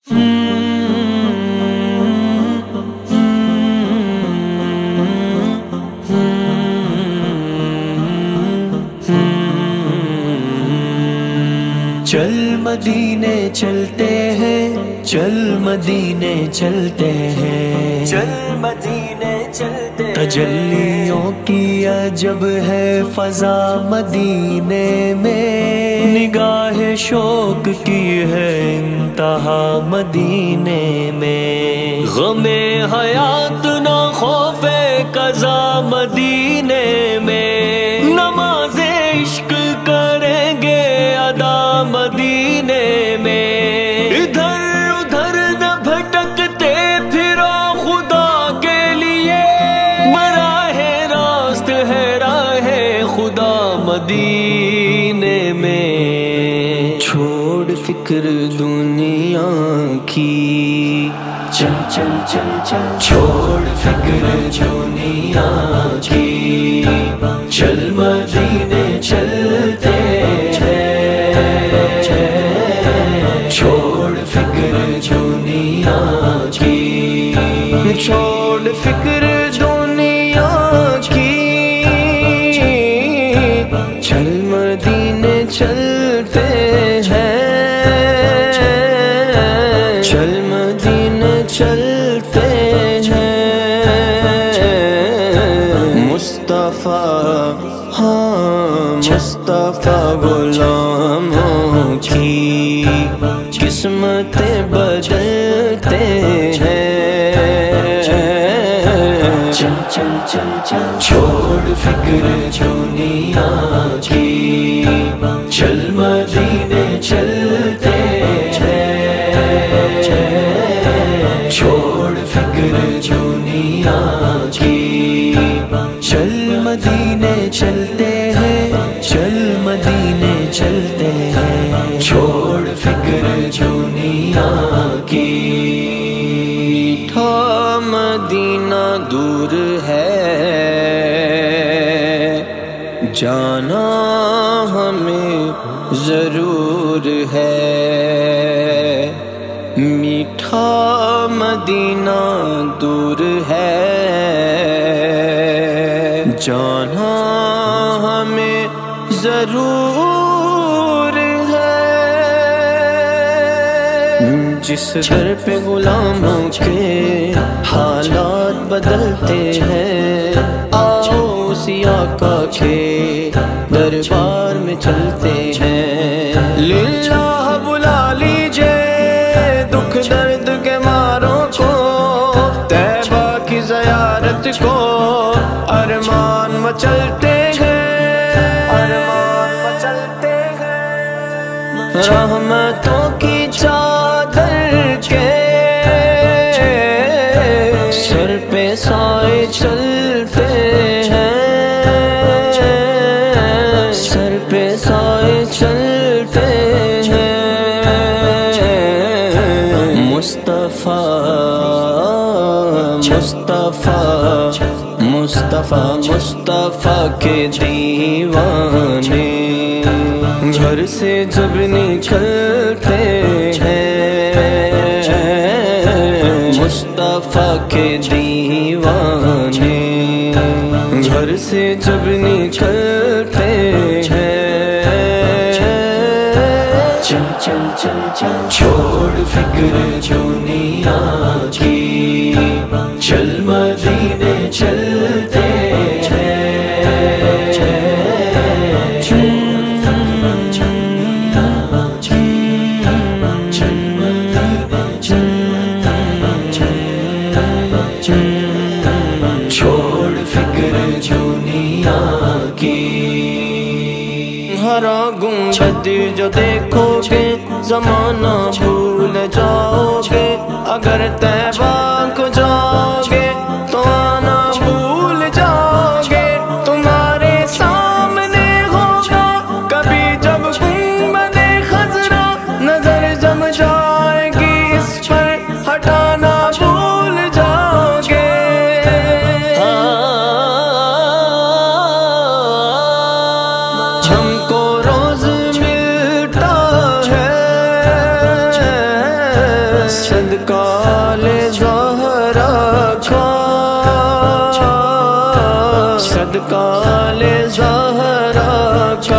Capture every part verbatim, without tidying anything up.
چل مدینے چلتے ہیں، چل مدینے چلتے ہیں، چل مدینے چلتے ہیں، تجلیوں کی عجب ہے فضا مدینے میں، نگاہ شوق کی ہے انتہا مدینے میں، غم حیات نہ خوف قضا مدینے میں، نماز عشق کریں گے ادا مدینے میں، ادھر ادھر نہ بھٹکتے پھرو خدا کے لیے، براہ راست ہے راہ خدا مدینے میں، چھوڑ فکر دنیا کی، چل چل چل چل چھوڑ فکر دنیا کی، چل مدینے چلتے ہیں، چھوڑ فکر دنیا کی، چھوڑ فکر دنیا کی، چل مدینے چلتے ہیں، چل مدینے چلتے ہیں، مصطفیٰ ہاں مصطفیٰ غلاموں کی قسمتیں بدلتے ہیں، چل چل چل چل چھوڑ فکر دنیا کی، چل مدینے چلتے ہیں، چھوڑ فکر دنیا کی، چل مدینے چلتے ہیں، چل مدینے چلتے ہیں، چھوڑ فکر دنیا کی، میٹھا مدینہ دور ہے، جانا ہمیں ضرور ہے، میٹھا مدینہ دور ہے، جانا ہمیں ضرور ہے، جس در پہ غلاموں کے حالات بدلتے ہیں، آؤ اسی آقا کے دربار میں چلتے ہیں، للہ بلا لیجئے دکھ درد کے ماروں کو، طیبہ کی زیارت کو ارمان مچلتے ہیں، ارمان مچلتے ہیں، رحمتوں کی چادر کے سر پہ سائے چلتے ہیں، سر پہ سائے چلتے ہیں، مصطفیٰ مصطفیٰ مصطفیٰ مصطفیٰ کے دیوانے گھر سے جب نکلتے ہیں، مصطفیٰ کے دیوانے گھر سے جب نکلتے ہیں، چل چل چل چل چھوڑ فکر دنیا کی، چل مدینے چلتے ہیں، چل چھوڑ فکر دنیا کی، ہرا گنبد جو دیکھو گے زمانہ بھول جاؤ گے، اگر طیبہ کو جاؤ گے تو آنا بھول جاؤ گے، تمہارے سامنے ہوگا کبھی جب گنبد خضرا، نظر جم جائے گی اس پر ہٹانا بھول جاؤ گے، ہم کو روز ملتا ہے صدقہ لے زہرا کا، صدقہ لے زہرا کا،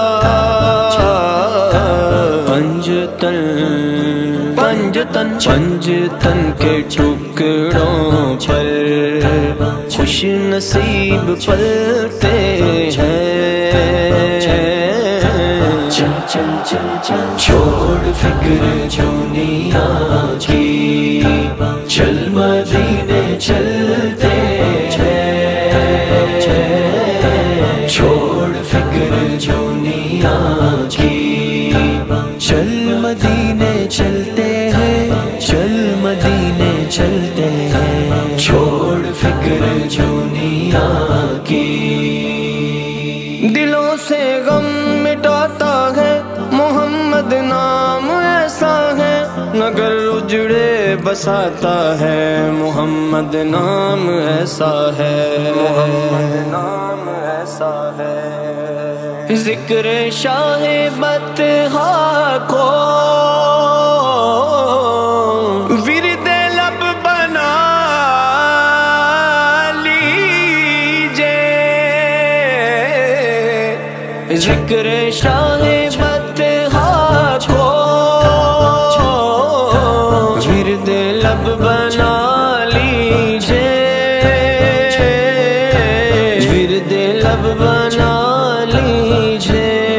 پنجتن پنجتن پنجتن کے ٹکڑوں پر خوش نصیب پلتے ہیں، چل چل چل چل چھوڑ فکر دنیا کی، چل مدینے چلتے ہیں، چھوڑ فکر دنیا کی، چل مدینے چلتے ہیں، چل مدینے چلتے ہیں، چھوڑ فکر دنیا کی۔ دلوں سے غم مٹاتا ہے محمد نام ایسا ہے، نگر اجڑے بساتا ہے محمد نام ایسا ہے، محمد نام ایسا ہے۔ ذکر شاہ بطحاء کو ورد لب بنا لیجئے، ذکر شاہ بطحاء کو ورد لب بنا لیجئے، ورد لب بنا لیجئے،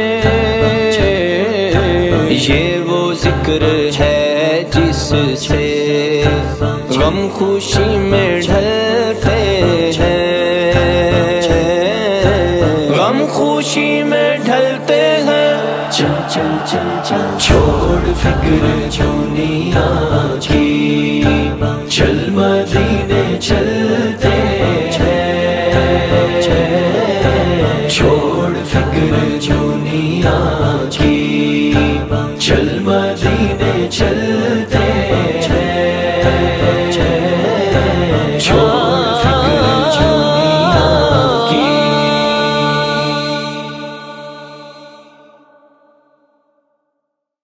یہ وہ ذکر ہے جس سے غم خوشی میں ڈھلتے ہیں، غم خوشی میں ڈھلتے ہیں، چل چل چل چل چھوڑ فکر دنیا کی، چل مدینے چلتے ہیں، چھوڑ فکر دنیا کی، چل مدینے چل